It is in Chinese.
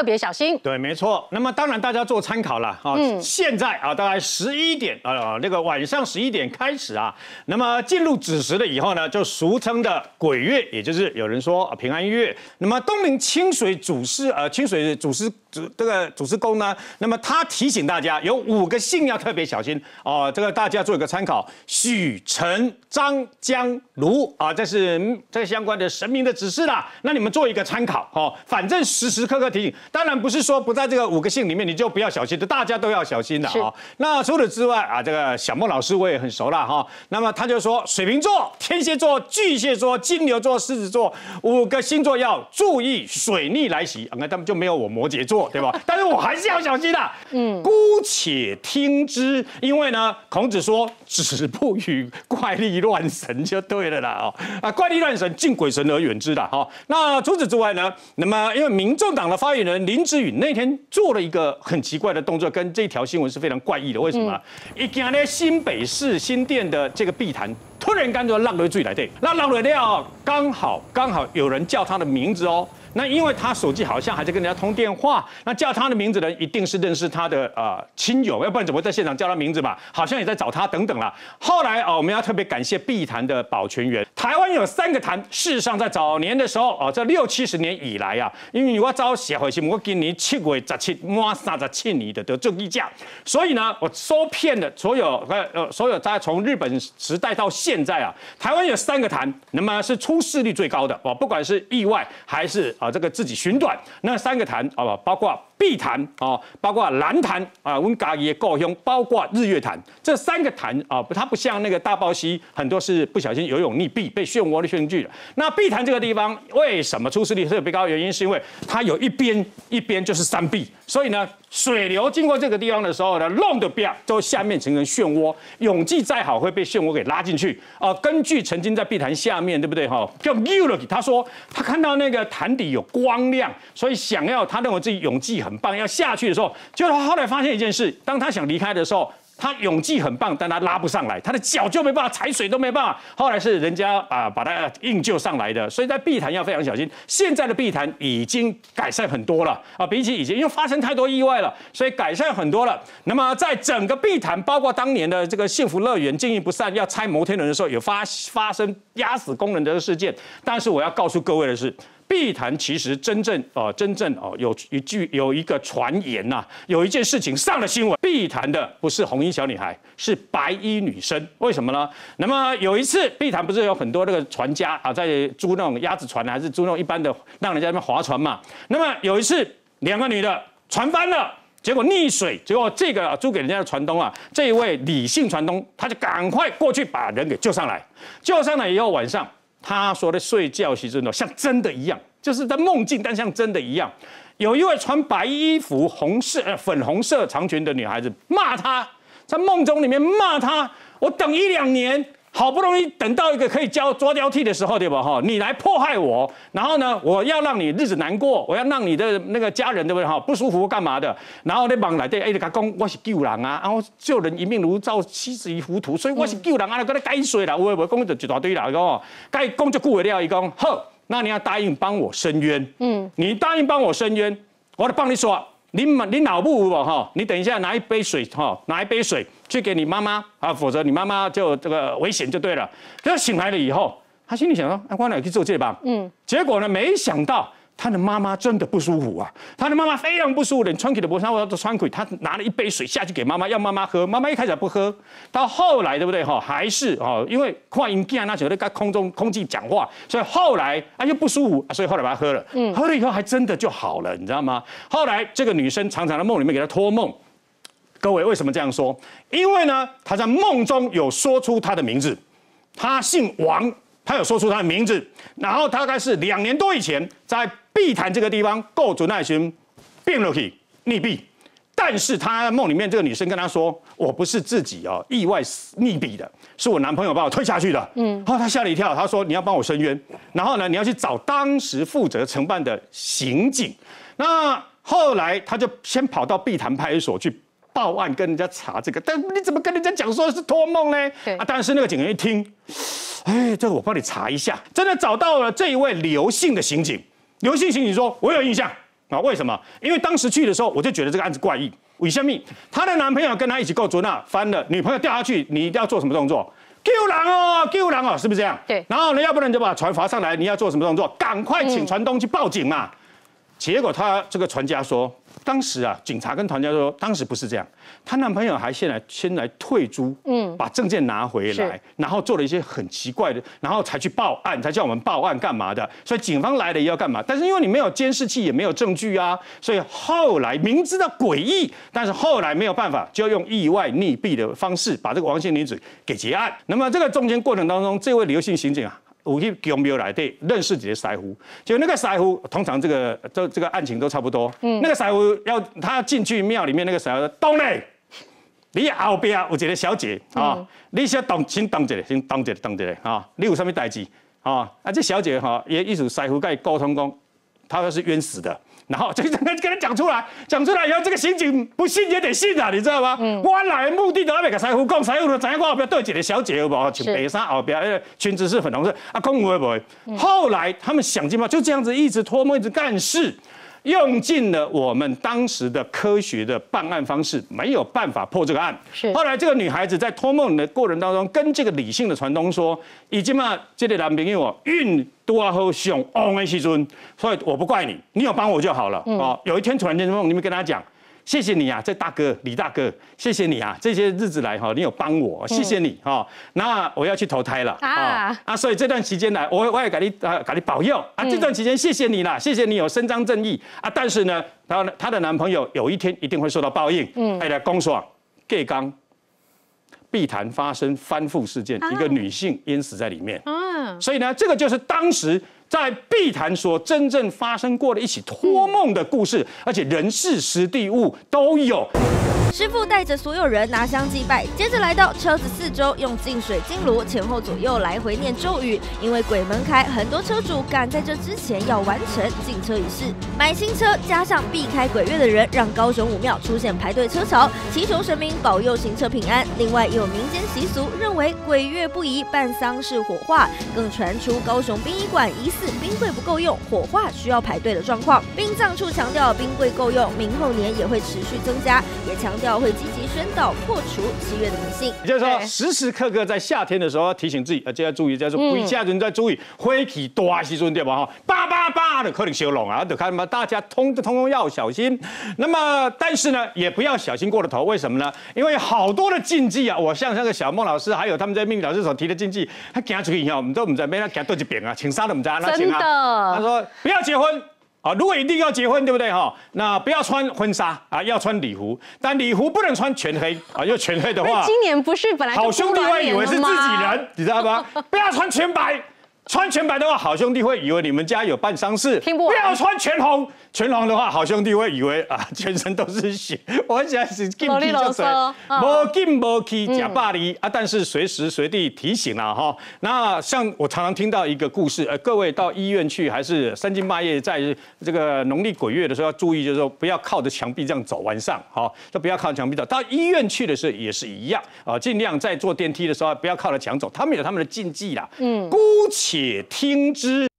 特别小心。 对，没错。那么当然大家做参考了啊。现在啊，大概11点那个晚上11点开始啊，那么进入子时了以后呢，就俗称的鬼月，也就是有人说平安月。那么东陵清水祖师祖师公呢，那么他提醒大家有5个姓要特别小心哦，这个大家做一个参考。许、陈、张、姜、卢啊，这是这相关的神明的指示啦。那你们做一个参考哦，反正时时刻刻提醒。当然不是说不在这个5个姓里面你就不要小心的，大家都要小心的啊。那除此之外啊，这个小孟老师我也很熟了哈。那么他就说，水瓶座、天蝎座、巨蟹座、金牛座、狮子座5个星座要注意水逆来袭。那他们就没有我摩羯座，对吧？但是我还是要小心的。姑且听之，因为呢，孔子说止不与怪力乱神就对了啦。怪力乱神，敬鬼神而远之的哈。那除此之外呢，那么因为民众党的发言人林之允那天做了一个很奇怪的动作，跟这条新闻是非常怪异的。为什么？一见呢，新北市新店的这个碧潭，突然间就浪了水来对，那浪了料刚好有人叫他的名字哦。那因为他手机好像还在跟人家通电话，那叫他的名字的人一定是认识他的亲友，要不然怎么会在现场叫他名字嘛？好像也在找他等等啦。后来我们要特别感谢碧潭的保全员。台湾有3个潭，事实上在早年的时候这60、70年以来啊，因为我早社会新闻，我今年7月17满37年的得中医奖，所以呢，我搜遍了所有在从日本时代到现在啊，台湾有3个潭，那么是出事率最高的不管是意外还是这个自己寻短，那3个潭包括碧潭包括蓝潭温家己的故乡，包括日月潭，这3个潭它不像那个大豹溪，很多是不小心游泳溺毙被漩涡的陷进去了。那碧潭这个地方为什么出事率特别高？原因是因为它有一边就是山壁，所以呢，水流经过这个地方的时候呢，弄得边就下面形成漩涡，泳技再好会被漩涡给拉进去根据曾经在碧潭下面，对不对叫 Ulrich， 他说他看到那个潭底有光亮，所以他认为自己泳技很棒，要下去的时候，结果他后来发现一件事，当他想离开的时候，他泳技很棒，但他拉不上来，他的脚就没办法踩水都没办法。后来是人家把他硬救上来的，所以在碧潭要非常小心。现在的碧潭已经改善很多了比起以前，因为发生太多意外了，所以改善很多了。那么在整个碧潭，包括当年的这个幸福乐园经营不善要拆摩天轮的时候，有发生压死工人的事件。但是我要告诉各位的是，碧潭其实真正有一个传言呐，有一件事情上了新闻。碧潭的不是红衣小女孩，是白衣女生。为什么呢？那么有一次，碧潭不是有很多那个船家在租那种鸭子船，还是租那种一般的让人家在那边划船嘛？那么有一次，2个女的船翻了。结果溺水，结果这个租给人家的船东这一位李姓船东，他就赶快过去把人给救上来。救上来以后，晚上他说的睡觉时阵像真的一样，就是在梦境，但像真的一样。有一位穿白衣服、粉红色长裙的女孩子骂他，在梦中里面骂他，我等1、2年。好不容易等到一个可以抓交替的时候，对吧？你来迫害我，然后呢，我要让你日子难过，我要让你的那个家人，对不对？不舒服干嘛的？然后你忙来对，你讲我是救人然后救人一命如造妻子于糊涂，所以我是救人跟他改水啦，我讲就一大堆啦，该讲就顾得了，伊讲好，那你要答应帮我伸冤，你答应帮我伸冤，我就帮你说。你脑部你等一下拿一杯水去给你妈妈否则你妈妈就这个危险就对了。他醒来了以后，他心里想说，我哪去做这吧？结果呢，没想到他的妈妈真的不舒服他的妈妈非常不舒服，连穿起的脖上都穿起，他拿了一杯水下去给妈妈，要妈妈喝，妈妈一开始不喝，到后来对不对还是因为看因囝那时候在跟空气讲话，所以后来又不舒服，所以后来把他喝了，喝了以后还真的就好了，你知道吗？后来这个女生常常在梦里面给他托梦。各位为什么这样说？因为呢，她在梦中有说出她的名字，她姓王。他有说出他的名字，然后大概是2年多以前，在碧潭这个地方构筑那群变了去溺毙，但是他梦里面这个女生跟他说：“我不是自己意外溺毙的，是我男朋友把我推下去的。”然后他吓了一跳，他说：“你要帮我伸冤，然后呢，你要去找当时负责承办的刑警。”那后来他就先跑到碧潭派出所去报案，跟人家查这个，但你怎么跟人家讲说是托梦呢？但是那个警员一听。这个我帮你查一下，真的找到了这一位刘姓的刑警。刘姓刑警说：“我有印象， 啊，为什么？因为当时去的时候，我就觉得这个案子怪异。为什么？她的男朋友跟她一起够足那翻了，女朋友掉下去，你一定要做什么动作？救人哦，救人哦，是不是这样？ 对。 然后呢，要不然你就把船划上来，你要做什么动作？赶快请船东去报警嘛。结果她这个船家说，当时啊，警察跟船家说，当时不是这样，她男朋友还先来退租，把证件拿回来，然后做了一些很奇怪的，然后才去报案，才叫我们报案干嘛的？所以警方来了也要干嘛？但是因为你没有监视器，也没有证据啊，所以后来明知道诡异，但是后来没有办法，就用意外溺毙的方式把这个王姓女子给结案。那么这个中间过程当中，这位刘姓刑警啊，有去公庙来对认识几个师傅，就那个师傅通常这个案情都差不多。那个师傅他进去庙里面，那个师傅说：“东嘞，你后边有一个小姐啊，你先等一下啊，你有什么代志啊？这小姐哈，也意思师傅跟他沟通讲，她是冤死的。”然后就跟他讲出来以后，这个刑警不信也得信啊，你知道吗？我来的目的都要给师傅讲，师傅就知影我后边对一个小姐有无，穿白衫后边裙子是粉红色，讲有无？后来他们想尽办法，就这样子一直拖磨，一直干事。用尽了我们当时的科学的办案方式，没有办法破这个案。后来这个女孩子在托梦的过程当中，跟这个理性的船东说，已经嘛，这个男朋友运多好上旺的时阵，所以我不怪你，你有帮我就好了。有一天突然间梦里面跟他讲。谢谢你啊，这大哥李大哥，谢谢你啊，这些日子来哈，你有帮我，谢谢你哈。那我要去投胎了所以这段期间来，我也给你保佑啊。这段期间谢谢你啦，谢谢你有伸张正义啊。但是呢，她的男朋友有一天一定会受到报应。来公说，盖刚碧潭发生翻覆事件，一个女性淹死在里面。所以呢，这个就是当时。在碧潭所真正发生过的一起托梦的故事，而且人事实地物都有。 师傅带着所有人拿香祭拜，接着来到车子四周，用净水金炉前后左右来回念咒语。因为鬼门开，很多车主赶在这之前要完成进车仪式。买新车加上避开鬼月的人，让高雄武庙出现排队车潮，祈求神明保佑行车平安。另外，也有民间习俗认为鬼月不宜办丧事火化，更传出高雄殡仪馆疑似冰柜不够用，火化需要排队的状况。殡葬处强调冰柜够用，明后年也会持续增加，也强调会积极宣导破除七月的迷信。 也就是说，时时刻刻在夏天的时候要提醒自己，就要注意，就是回家人在注意，火气大时阵对吧？叭的可能烧拢啊，就看嘛，大家通通要小心。那么，但是呢，也不要小心过了头。为什么呢？因为好多的禁忌啊，我像那个小孟老师，还有他们在命理老师所提的禁忌，他行出去以后，我们都不知道他行对一边啊，请啥都不知道哪请啊。他说不要结婚。如果一定要结婚，对不对那不要穿婚纱啊，要穿礼服，但礼服不能穿全黑啊，因为全黑的话， 今年不是本来就好兄弟会以为是自己人，你知道吗？不要穿全白。穿全白的话，好兄弟会以为你们家有办丧事。不要穿全红，全红的话，好兄弟会以为全身都是血。我想是禁忌就对，无禁无气假霸凌但是随时随地提醒啦那像我常常听到一个故事，各位到医院去还是三更半夜，在这个农历鬼月的时候要注意，就是说不要靠着墙壁这样走，晚上都不要靠着墙壁走。到医院去的时候也是一样尽量在坐电梯的时候不要靠着墙走，他们有他们的禁忌啦。姑且听之。